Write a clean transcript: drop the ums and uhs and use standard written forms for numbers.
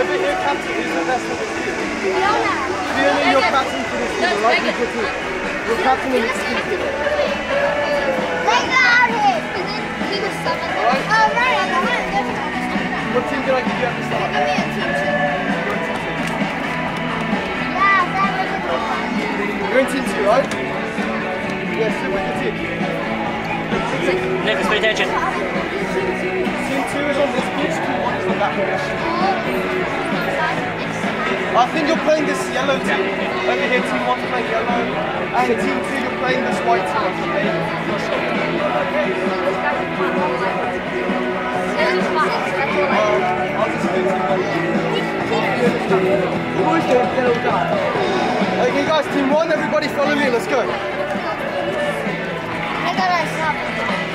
over here, captain. Who's the best of the team? Fiona. Fiona, you're captain for this team. I like you for team. You're captain of this team. They got out here. He was 7. Alright. Oh, right, I'm behind. What team did I give you at the start? Give me a team 2. Yeah, that was a good one. You're in team 2, right? Yes, sit with the team. Nicholas, pay attention. Team 2 is on this pitch, team 1 is on that pitch. I think you're playing this yellow team. Over here, team 1's playing yellow. And team 2, you're playing this white team. Okay? I'll just do team 1. Okay guys, team 1, everybody follow me, let's go. I gotta stop.